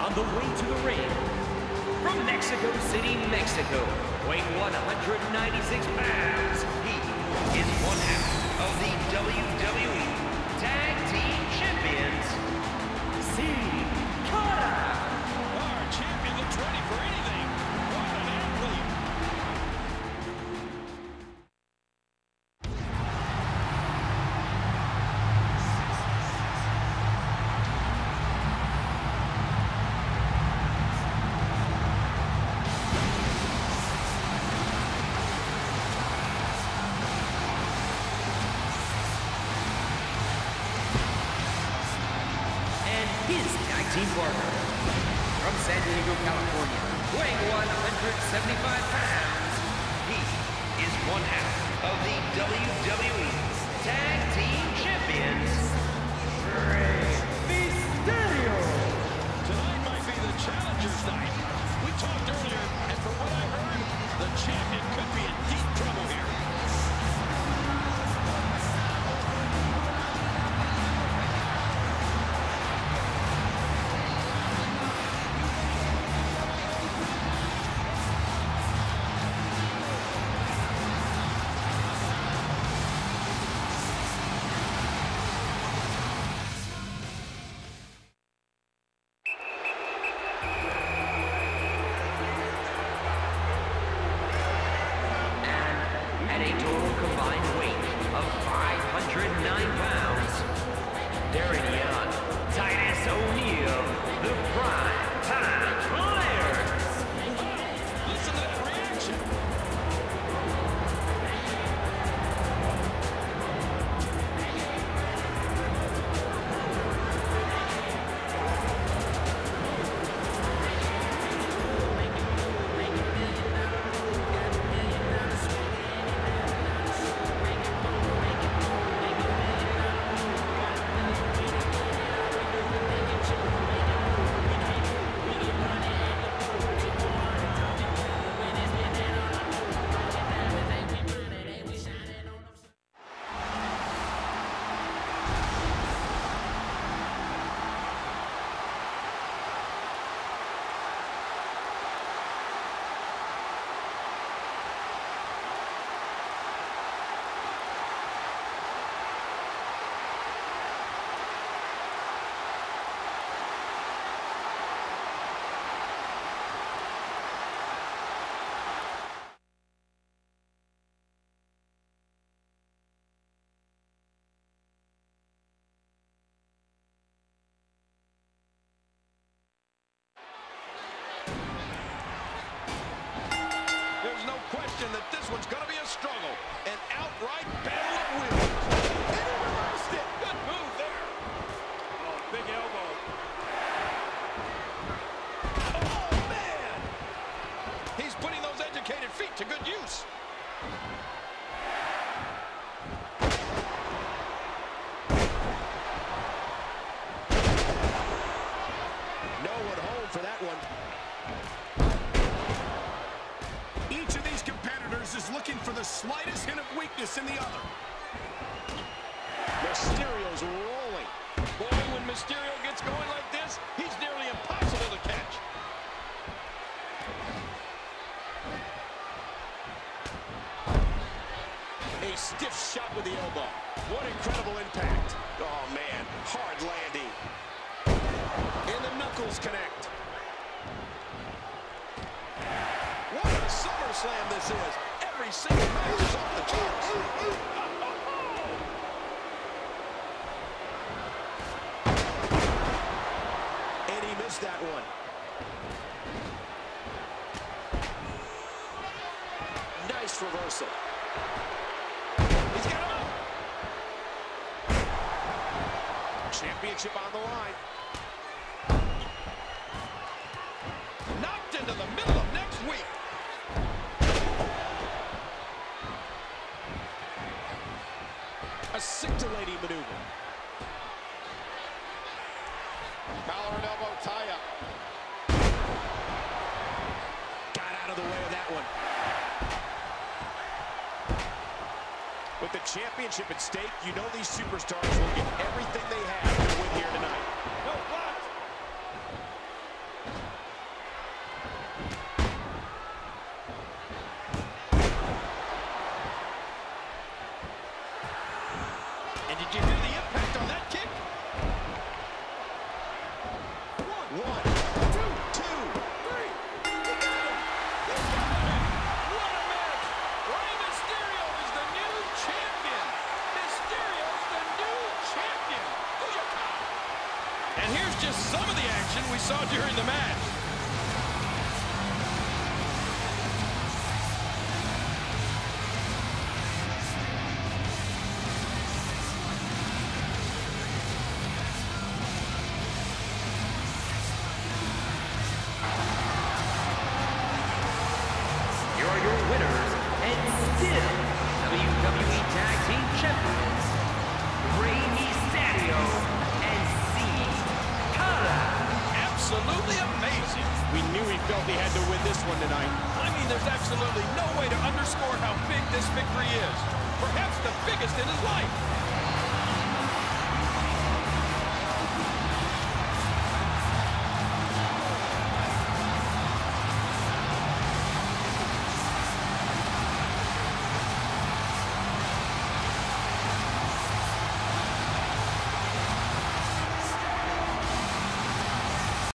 on the way to the ring. From Mexico City, Mexico, weighing 196 pounds, he is one half of the WWE Tag Team Champions, Cara. Our champion looks ready for anything. What an athlete. His tag team partner, from San Diego, California, weighing 175 pounds, he is one half of the WWE Tag Team Champions, Mysterio. Tonight might be the challenger's night. We talked earlier, and from what I heard, the champion could be in deep trouble here. At a total combined weight of 509 pounds, Darren Young, Titus O'Neil, the Prime Time Players. Listen to that reaction. There's no question that this one's going to be a struggle. An outright battle of wills. And he reversed it. Good move there. Oh, big elbow. Oh, man. He's putting those educated feet to good use. No one home for that one. Each of these competitors is looking for the slightest hint of weakness in the other. Mysterio's rolling. Boy, when Mysterio gets going like this, he's nearly impossible to catch. A stiff shot with the elbow. What incredible impact. Oh, man. Hard landing. And the knuckles connect. What a SummerSlam this is. Every single match is off the charts. And he missed that one. Nice reversal. He's got him up. Championship on the line. Knocked into the middle of next week. A scintillating maneuver. Collar and elbow tie-up. Got out of the way of that one. With the championship at stake, you know these superstars will get everything they have to win here tonight. No, blocked. 1, 2, 3. He got him. He got him. What a match. Rey Mysterio is the new champion. Mysterio's the new champion. And here's just some of the action we saw during the match. Here are your winners and still WWE Tag Team Champions, Rey Mysterio and Cara. Absolutely amazing. We knew he felt he had to win this one tonight. I mean, there's absolutely no way to underscore how big this victory is. Perhaps the biggest in his life.